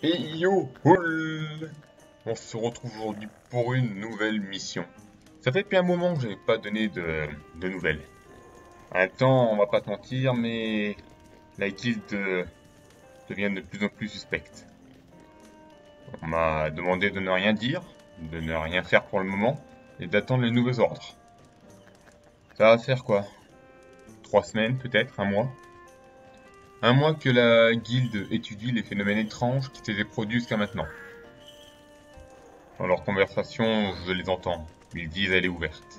Et yo, hol. On se retrouve aujourd'hui pour une nouvelle mission. Ça fait depuis un moment que je n'ai pas donné de nouvelles. En même temps, on va pas te mentir, mais la guilde devient de plus en plus suspecte. On m'a demandé de ne rien dire, de ne rien faire pour le moment, et d'attendre les nouveaux ordres. Ça va faire quoi? 3 semaines peut-être, un mois? Un mois que la guilde étudie les phénomènes étranges qui s'étaient produits jusqu'à maintenant. Dans leurs conversations, je les entends. Ils disent elle est ouverte.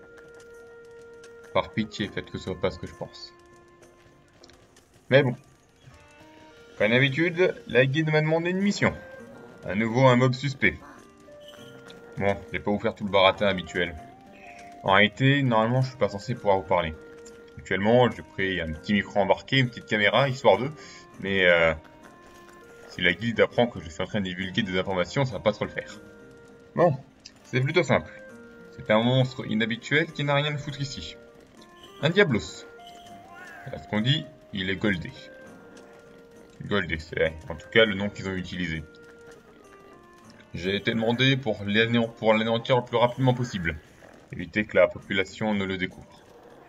Par pitié, faites que ce soit pas ce que je pense. Mais bon, comme d'habitude, la guide m'a demandé une mission. À nouveau un mob suspect. Bon, je vais pas vous faire tout le baratin habituel. En réalité, normalement, je suis pas censé pouvoir vous parler. Actuellement, j'ai pris un petit micro embarqué, une petite caméra, histoire d'eux. Mais si la guilde apprend que je suis en train de divulguer des informations, ça va pas trop le faire. Bon, c'est plutôt simple. C'est un monstre inhabituel qui n'a rien à foutre ici. Un Diablos. À ce qu'on dit, il est goldé. Goldé, c'est en tout cas le nom qu'ils ont utilisé. J'ai été demandé pour l'anéantir le plus rapidement possible. Éviter que la population ne le découvre.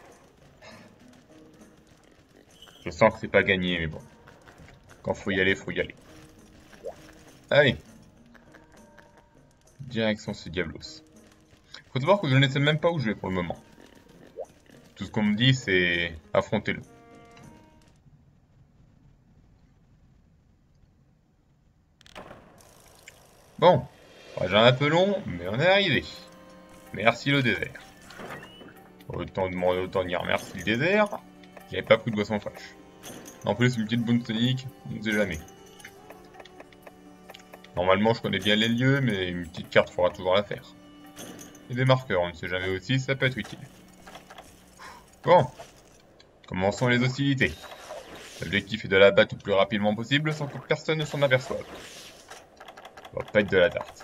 Je sens que c'est pas gagné, mais bon. Quand faut y aller, faut y aller. Allez. Direction ce Diablos. Faut savoir que je ne sais même pas où je vais pour le moment. Tout ce qu'on me dit, c'est affrontez-le. Bon. J'ai un peu long, mais on est arrivé. Merci le désert. Autant demander, autant dire merci le désert. J'avais pas pris de boisson fraîche. En plus, une petite boune tonique, on ne sait jamais. Normalement, je connais bien les lieux, mais une petite carte fera toujours l'affaire. Et des marqueurs, on ne sait jamais aussi, ça peut être utile. Bon, commençons les hostilités. L'objectif est de la battre le plus rapidement possible sans que personne ne s'en aperçoive. Ça va pas être de la tarte.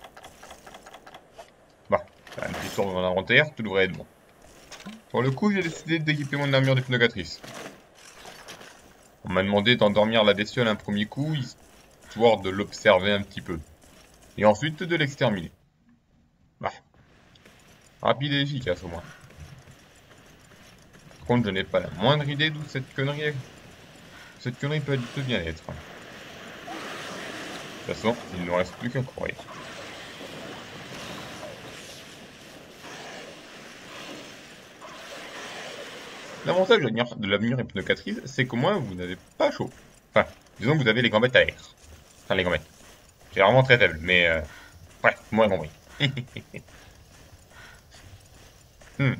Bah, un petit tour dans l'inventaire, tout devrait être bon. Pour le coup, j'ai décidé d'équiper mon armure d'hypnogatrice. On m'a demandé d'endormir la bestiole un premier coup, histoire de l'observer un petit peu. Et ensuite de l'exterminer. Bah, rapide et efficace au moins. Par contre, je n'ai pas la moindre idée d'où cette connerie est. Cette connerie peut bien être. De toute façon, il ne nous reste plus qu'à courir. L'avantage de l'armure hypnocatrice, c'est qu'au moins vous n'avez pas chaud. Enfin, disons que vous avez les gambettes à air. Enfin, les gambettes. C'est vraiment très faible, mais ouais, moi compris. Hmm.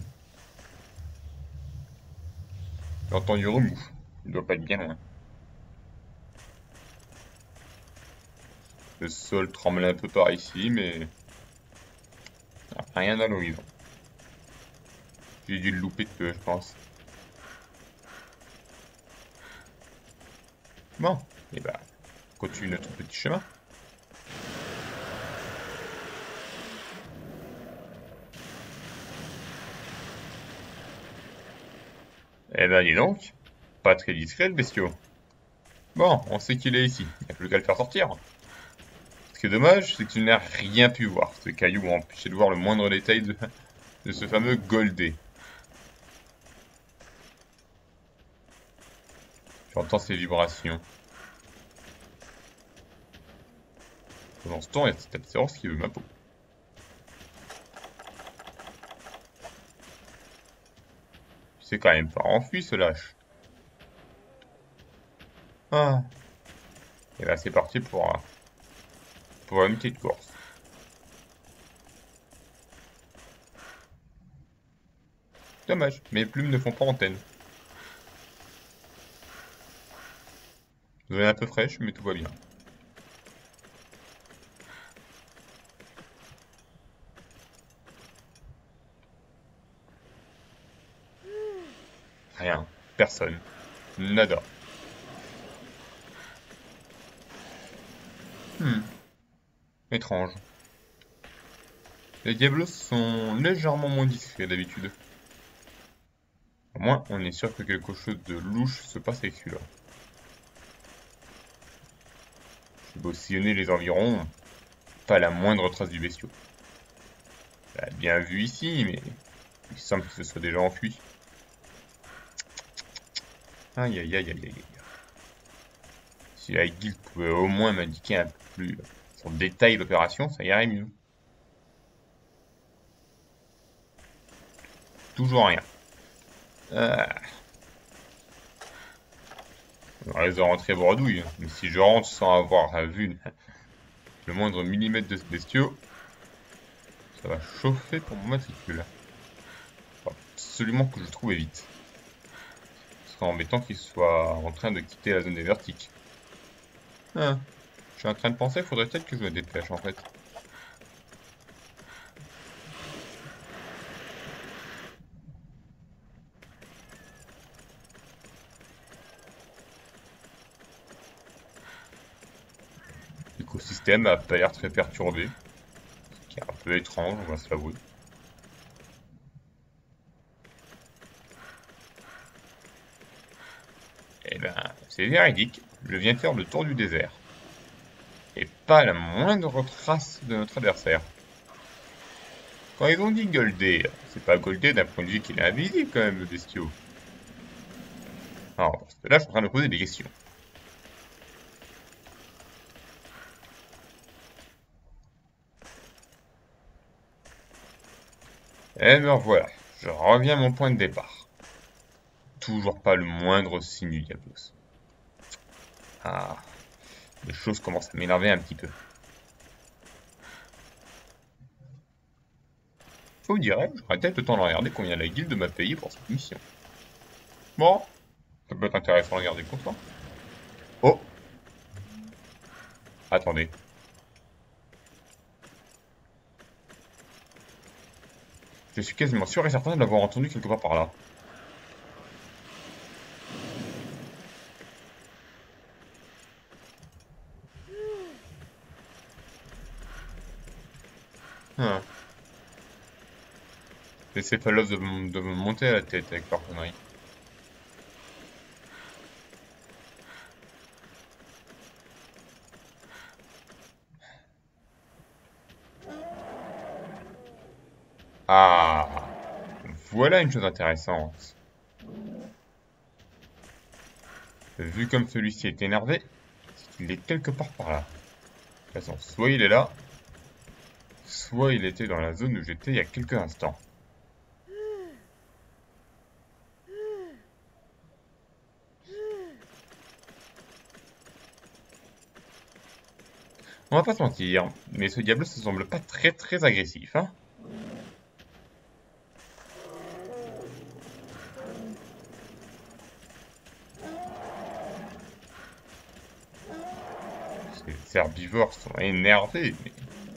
J'entends du remous. Il doit pas être bien loin. Le sol tremble un peu par ici, mais rien à l'horizon. J'ai dû le louper de peu, je pense. Bon, et bah, continue notre petit chemin. Eh ben, dis donc, pas très discret le bestiau. Bon, on sait qu'il est ici, il n'y a plus qu'à le faire sortir. Ce qui est dommage, c'est que tu n'as rien pu voir. Ces cailloux ont empêché de voir le moindre détail de ce fameux Goldé. J'entends ces vibrations. Pendant ce temps, il y a cet Abséros qui veut ma peau. C'est quand même pas enfui ce lâche. Ah. Et là c'est parti pour une petite course. Dommage, mes plumes ne font pas antenne. Vous avez un peu fraîche, mais tout va bien. Rien. Personne. Nada. Étrange. Les diablos sont légèrement moins discrets d'habitude. Au moins, on est sûr que quelque chose de louche se passe avec celui-là. J'ai beau sillonner les environs, pas la moindre trace du bestiau. Je l'ai bien vu ici, mais il semble que ce soit déjà enfui. Aïe aïe aïe aïe aïe aïe. Si la guilde pouvait au moins m'indiquer un peu plus sur le détail de l'opération, ça irait mieux. Toujours rien. On risque de rentrer bredouille, hein. Mais si je rentre sans avoir vu le moindre millimètre de ce bestiau, ça va chauffer pour mon matricule. Faut absolument que je le trouve vite. Ce serait embêtant qu'il soit en train de quitter la zone des vertiques. Ah, je suis en train de penser, il faudrait peut-être que je me dépêche en fait. L'écosystème a pas l'air très perturbé, ce qui est un peu étrange, on va se l'avouer. Eh ben, c'est véridique, je viens faire le tour du désert. Et pas la moindre trace de notre adversaire. Quand ils ont dit Goldé, c'est pas Goldé d'un point de vue qu'il est invisible quand même, le bestiau. Alors, parce que là, je suis en train de poser des questions. Et me voilà, je reviens à mon point de départ. Toujours pas le moindre signe du Diablos. Ah, les choses commencent à m'énerver un petit peu. Vous direz, j'aurais peut-être le temps de regarder combien la guilde m'a payé pour cette mission. Bon, ça peut être intéressant de regarder le compte. Oh, attendez. Je suis quasiment sûr et certain de l'avoir entendu quelque part par là. Ah. Les céphalos de me monter à la tête avec leur connerie. Ah, voilà une chose intéressante. Vu comme celui-ci est énervé, c'est qu'il est quelque part par là. De toute façon, soit il est là, soit il était dans la zone où j'étais il y a quelques instants. On va pas se mentir, mais ce diable ne semble pas très agressif, hein. Ces herbivores sont énervés, mais...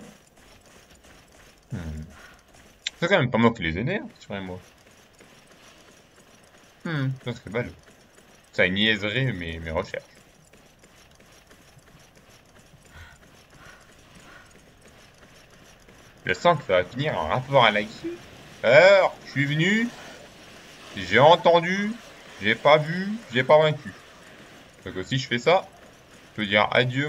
C'est quand même pas moi qui les énerve, rassurez-moi. Ça serait ballot. Ça niaiserait mes recherches. Je sens que ça va finir en rapport à la guilde. Alors, je suis venu, j'ai entendu, j'ai pas vu, j'ai pas vaincu. Donc si je fais ça, je peux dire adieu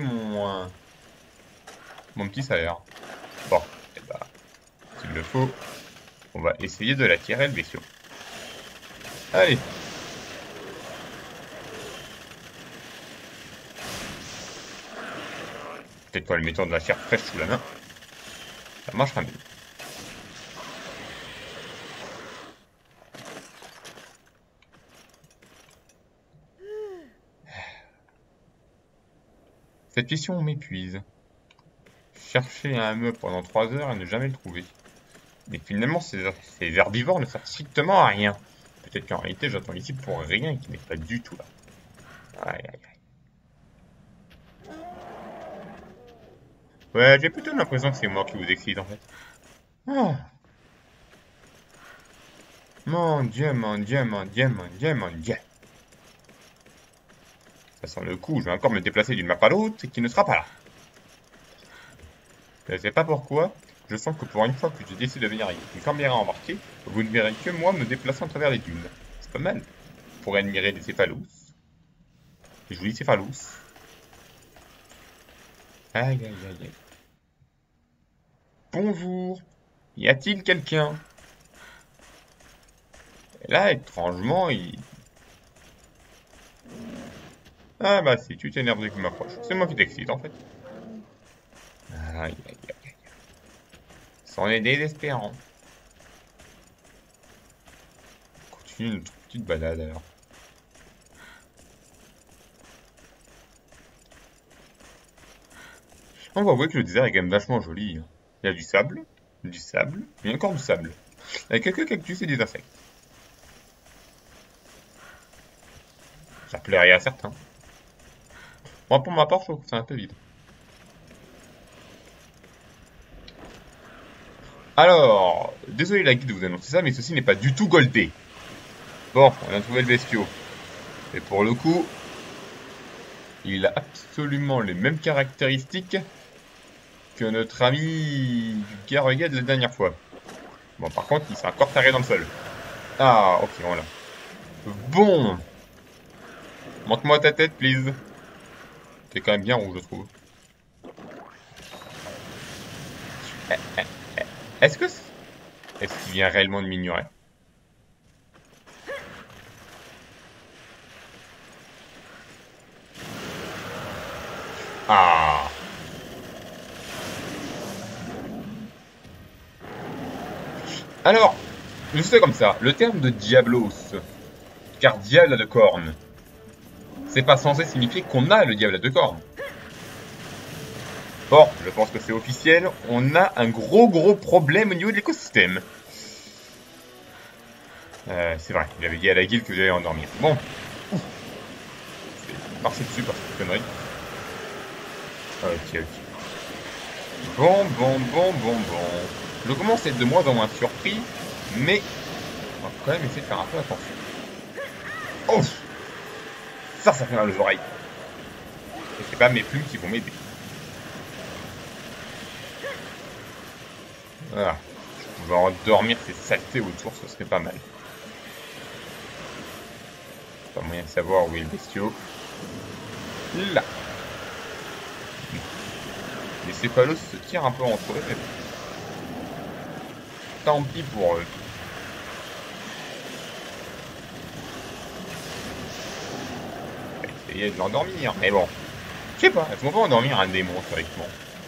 mon petit salaire. Bon, et bah, s'il le faut, on va essayer de l'attirer le bestiau. Allez. Peut-être qu'en lui mettant de la chair fraîche sous la main, ça marchera mieux. Cette mission m'épuise. Chercher un meuble pendant 3 heures et ne jamais le trouver. Mais finalement, ces herbivores ne servent strictement à rien. Peut-être qu'en réalité, j'attends ici pour rien et qu'il n'est pas du tout là. Aïe aïe aïe. Ouais, j'ai plutôt l'impression que c'est moi qui vous excite en fait. Oh. Mon dieu, mon dieu, mon dieu, mon dieu, mon dieu. Ça sent le coup, je vais encore me déplacer d'une map à l'autre et qui ne sera pas là. Je ne sais pas pourquoi, je sens que pour une fois que j'ai décidé de venir avec une caméra embarquée, vous ne verrez que moi me déplacer à travers les dunes. C'est pas mal. Pour admirer les céphalous. Les jolis céphalous. Aïe, aïe, aïe, aïe. Bonjour. Y a-t-il quelqu'un? Et là, étrangement, il... Ah bah si, tu t'énerves dès que je m'approche. C'est moi qui t'excite, en fait. Aïe, aïe, aïe, aïe. C'en est désespérant. Continue notre petite balade, alors. On va voir que le désert est quand même vachement joli. Il y a du sable, et encore du sable. Avec quelques cactus et des insectes. Ça plairait à certains. Moi, pour ma part, je trouve que c'est un peu vide. Alors, désolé la guide de vous annoncer ça, mais ceci n'est pas du tout goldé. Bon, on a trouvé le bestiau. Et pour le coup, il a absolument les mêmes caractéristiques que notre ami du Garregade de la dernière fois. Bon, par contre, il s'est encore taré dans le sol. Ah, ok, voilà. Bon. Montre-moi ta tête, please. T'es quand même bien rouge, je trouve. Est-ce que... Est-ce qu'il vient réellement de m'ignorer? Ah. Alors, je sais comme ça, le terme de Diablos, car diable a deux cornes, c'est pas censé signifier qu'on a le diable à deux cornes. Bon, je pense que c'est officiel, on a un gros problème au niveau de l'écosystème. C'est vrai, il avait dit à la guilde que j'allais endormir. Bon. C'est marché dessus par cette connerie. Ok. Bon. Je commence à être de moins en moins surpris, mais on va quand même essayer de faire un peu attention. Oh! Ça fait mal aux oreilles. Et c'est pas mes plumes qui vont m'aider. Voilà. Je pouvais endormir ces saletés autour, ce serait pas mal. Pas moyen de savoir où est le bestiau. Là. Les céphalos se tirent un peu entre eux, mais tant pis pour eux. Essayer de l'endormir, mais bon. Je sais pas, est-ce qu'on peut endormir un démon, théoriquement?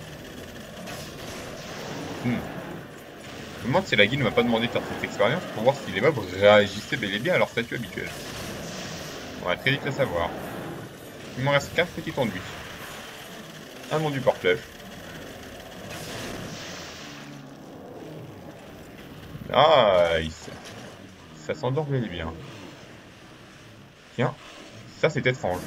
Je me demande si la guilde ne m'a pas demandé de faire cette expérience pour voir si les mobs réagissaient bel et bien à leur statut habituel. On va très vite le savoir. Il m'en reste qu'un petit enduit. Un enduit par flèche. Nice. Ça s'endort bel et bien. Tiens, ça c'est étrange.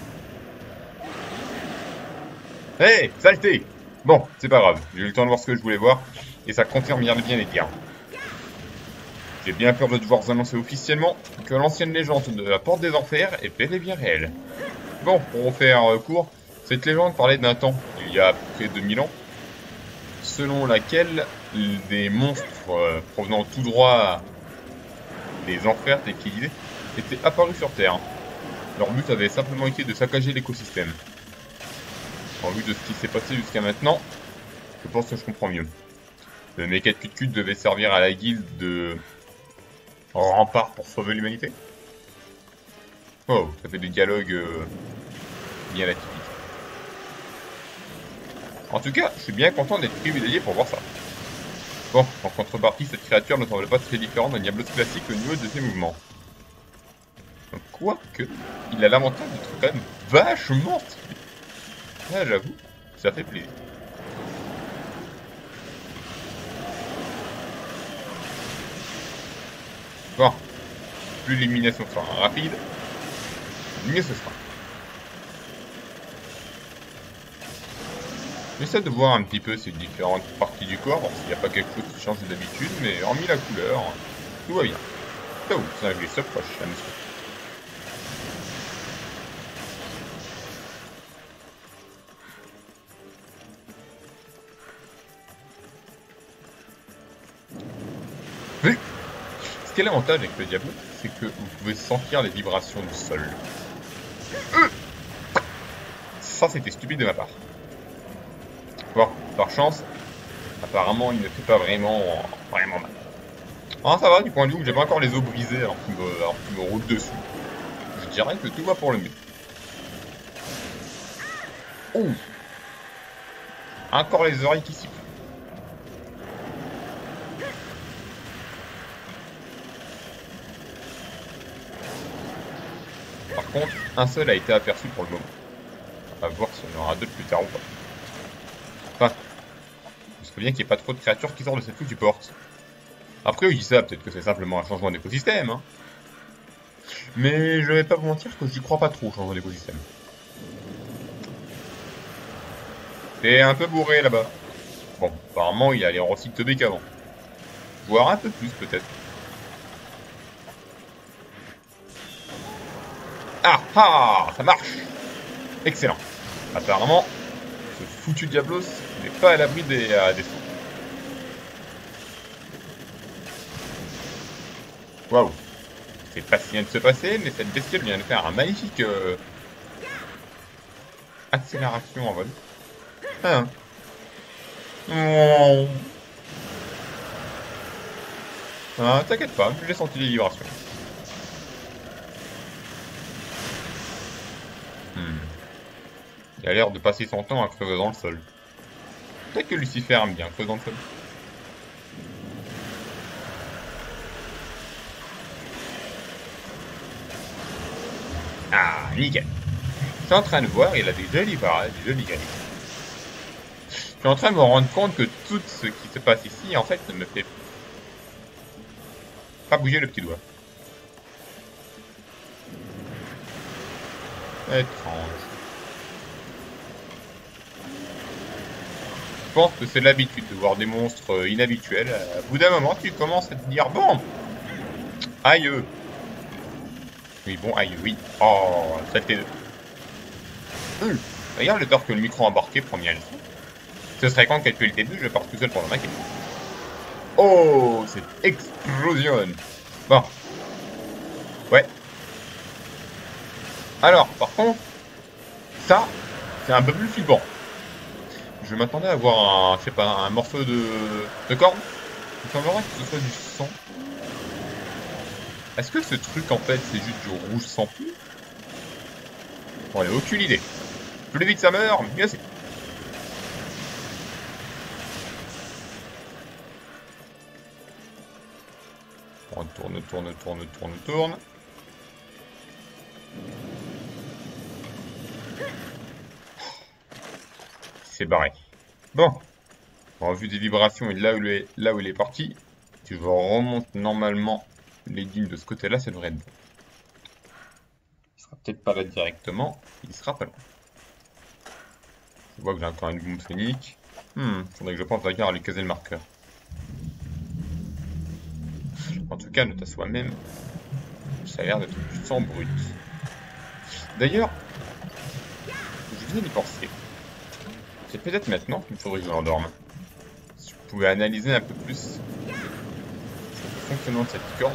Hé, saleté! Bon, c'est pas grave, j'ai eu le temps de voir ce que je voulais voir, et ça confirme bien les dires. J'ai bien peur de devoir vous annoncer officiellement que l'ancienne légende de la Porte des Enfers est bel et bien réelle. Bon, pour refaire court, cette légende parlait d'un temps, il y a à peu près 2000 ans, selon laquelle des monstres provenant tout droit des enfers, tel qu'il disait, étaient apparus sur Terre. Leur but avait simplement été de saccager l'écosystème. En vue de ce qui s'est passé jusqu'à maintenant, je pense que je comprends mieux. Le méca de cul devait servir à la guilde de rempart pour sauver l'humanité. Oh, ça fait des dialogues bien atypiques. En tout cas, je suis bien content d'être privilégié pour voir ça. Bon, en contrepartie, cette créature ne semble pas très différente d'un Diablos classique au niveau de ses mouvements. Quoique, il a l'avantage d'être quand même vachement stylé. Là, j'avoue, ça fait plaisir. Bon, plus l'élimination sera rapide, mieux ce sera. J'essaie de voir un petit peu ces différentes parties du corps, s'il n'y a pas quelque chose qui change d'habitude, mais hormis la couleur, tout va bien. Ça où, ça les s'approche, ça me suit. Oui. Ce qui est l'avantage avec le Diablo, c'est que vous pouvez sentir les vibrations du sol. Ça, c'était stupide de ma part. Bon, par chance, apparemment, il ne fait pas vraiment mal. Ah, ça va, du point de vue où j'ai pas encore les os brisés alors qu'il me roule dessus. Je dirais que tout va pour le mieux. Ouh! Encore les oreilles qui sifflent. Par contre, un seul a été aperçu pour le moment. On va voir si on en aura deux plus tard ou pas. Enfin, il serait bien qu'il n'y ait pas trop de créatures qui sortent de cette foutue porte. Après, oui, ça, peut-être que c'est simplement un changement d'écosystème, hein. Mais je vais pas vous mentir que j'y crois pas trop au changement d'écosystème. C'est un peu bourré là-bas. Bon, apparemment, il a l'air aussi teubé qu'avant. Voire un peu plus, peut-être. Ah ah, ça marche. Excellent. Apparemment, ce foutu Diablos n'est pas à l'abri des sauts. Waouh. C'est pas ce qui vient de se passer, mais cette bestiole vient de faire un magnifique accélération en vol. Ah. Oh. Ah, t'inquiète pas, j'ai senti les vibrations. Il a l'air de passer son temps à creuser dans le sol. Peut-être que Lucifer aime bien creuser dans le sol. Ah, nickel. Je suis en train de voir, il a des jolis bras, des jolis galiers. Je suis en train de me rendre compte que tout ce qui se passe ici, en fait, ne me fait pas bouger le petit doigt. Étrange. Je pense que c'est l'habitude de voir des monstres inhabituels. À bout d'un moment, tu commences à te dire, bon, aïe. Oui, bon, aïe, oui. Oh, ça fait deux. Regarde le tort que le micro embarqué prend bien le son. Ce serait quand depuis le début, je pars tout seul pour le maquer. Oh, cette explosion. Bon. Ouais. Alors, par contre, ça, c'est un peu plus flippant. Je m'attendais à voir un, je sais pas, un morceau de corde. Il semblerait que ce soit du sang. Est-ce que ce truc, en fait, c'est juste du rouge sans plus? Bon, j'en ai aucune idée. Plus vite ça meurt, mieux c'est. On tourne. C'est barré. Bon. En vue des vibrations et là où il est parti, si je remonte normalement les dunes de ce côté-là, ça devrait être bon. Il sera peut-être pas là directement, il sera pas loin. Je vois que j'ai encore une bombe phénique. Faudrait que je pense d'ailleurs à lui caser le marqueur. En tout cas, note à soi-même, ça a l'air d'être du sang brut. D'ailleurs, je viens d'y penser. C'est peut-être maintenant qu'il me faudrait que je m'endorme. Si je pouvais analyser un peu plus le fonctionnement de cette corde.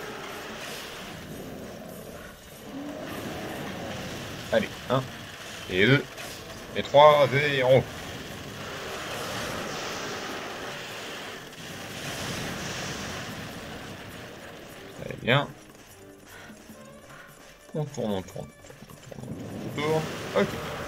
Allez, 1, et 2, et 3, 0. Allez, bien. On tourne. Ok.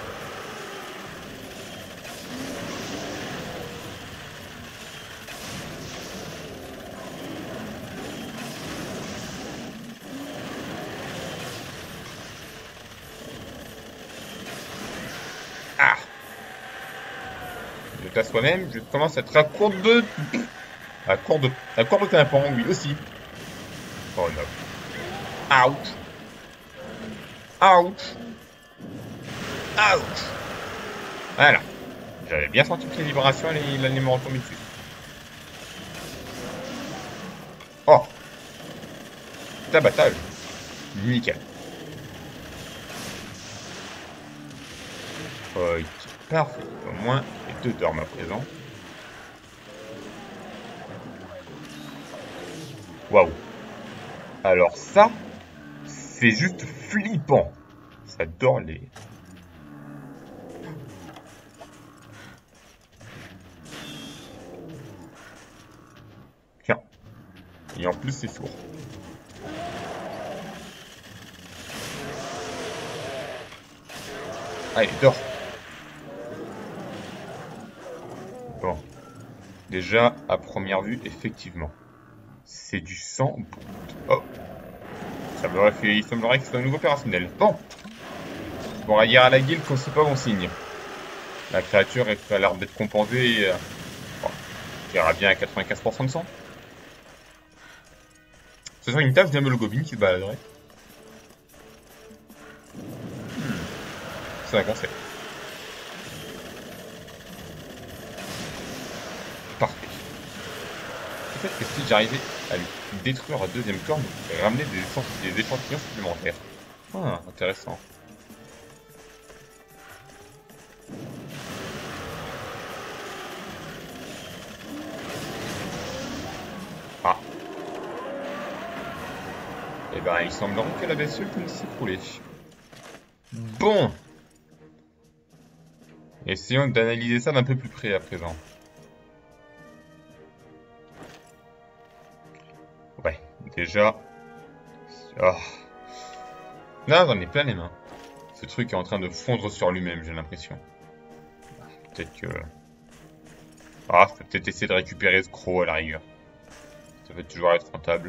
Ah. Je à soi-même, je commence à être à court de... À court de tympan, oui, aussi. Oh non. Ouch. Voilà. J'avais bien senti que les vibrations allaient me retomber dessus. Oh. Tabatage. Nickel. Ok, parfait. Au moins, les deux dorment à présent. Waouh. Alors ça, c'est juste flippant. Ça dort les... Et en plus, c'est sourd. Allez, dors. Bon. Déjà, à première vue, effectivement. C'est du sang. Oh. Ça me semblerait que c'est un nouveau opérationnel. Bon. On pourra dire à la guilde qu'on sait pas bon signe. La créature a l'air d'être compensée. Bon, qui ira bien à 95% de sang. Ce serait une tâche d'un Molgobin qui se baladerait. C'est un conseil. Parfait. Peut-être que si j'arrivais à lui détruire la deuxième corne, je pourrais ramener des échantillons supplémentaires. Ah, intéressant. Ah. Eh ben, il semblerait que la bestiole puisse s'écrouler. Bon. Essayons d'analyser ça d'un peu plus près à présent. Ouais, déjà... Oh. Là, j'en ai plein les mains. Ce truc est en train de fondre sur lui-même, j'ai l'impression. Peut-être que... Ah, je peux peut-être essayer de récupérer ce croc à la rigueur. Ça peut toujours être rentable.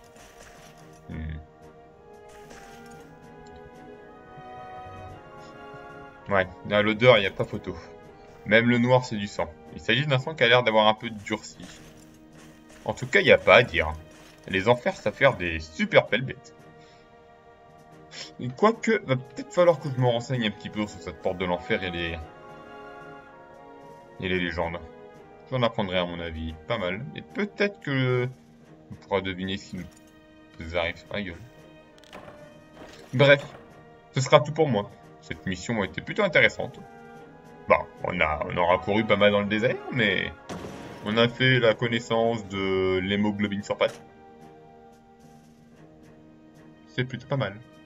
Ouais, à l'odeur, il n'y a pas photo. Même le noir, c'est du sang. Il s'agit d'un sang qui a l'air d'avoir un peu durci. En tout cas, il n'y a pas à dire. Les enfers, ça fait des super belles bêtes. Et quoique, va peut-être falloir que je me renseigne un petit peu sur cette porte de l'enfer et les légendes. J'en apprendrai à mon avis pas mal. Et peut-être que on pourra deviner si nous arrive sur la gueule. Bref, ce sera tout pour moi. Cette mission a été plutôt intéressante. Bon, on aura couru pas mal dans le désert, mais on a fait la connaissance de l'hémoglobine sur pattes. C'est plutôt pas mal.